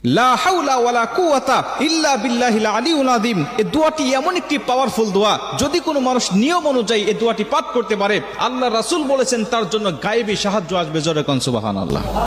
লা হাওলা ওয়ালা কুওয়াতা ইল্লা বিল্লাহিল আলিয়্যিল আযীম। এই দোয়াটি এমন একটি পাওয়ারফুল দোয়া, যদি কোনো মানুষ নিয়ম অনুযায়ী এই দোয়াটি পাঠ করতে পারে, আল্লাহ রাসূল বলেছেন তার জন্য গায়েবী সাহায্য আসবে। জোরে কোন সুবহানাল্লাহ।